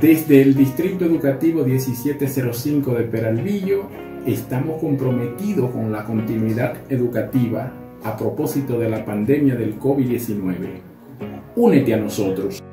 Desde el Distrito Educativo 1705 de Peralvillo estamos comprometidos con la continuidad educativa a propósito de la pandemia del COVID-19. Únete a nosotros.